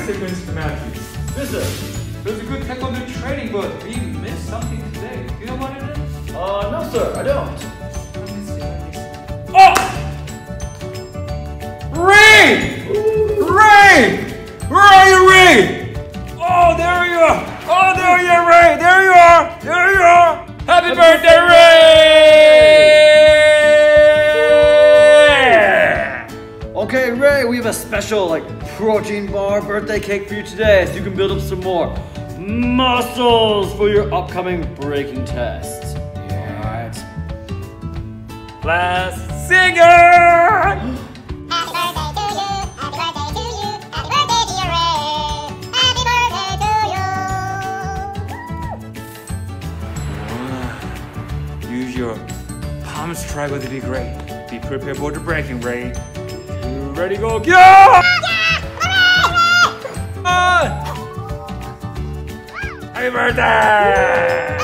say, Mr. Matthews? Yes, sir. There's a good taekwondo training, but we missed something today. Do you know what it is? No, sir, I don't. Let me see. Oh! Ray! Ray! Where are you, Ray? Oh, there you are! Oh, there you are, Ray! There you are! There you are! Happy birthday, Ray! Okay, Ray, we have a special protein bar birthday cake for you today, so you can build up some more muscles for your upcoming breaking test. Alright. Last singer! Happy birthday to you, happy birthday to you, happy birthday to you, Ray. Happy birthday to you. Use your palm striker to be great. Be prepared for the breaking, Ray. You ready, go, go! Yeah! Happy birthday!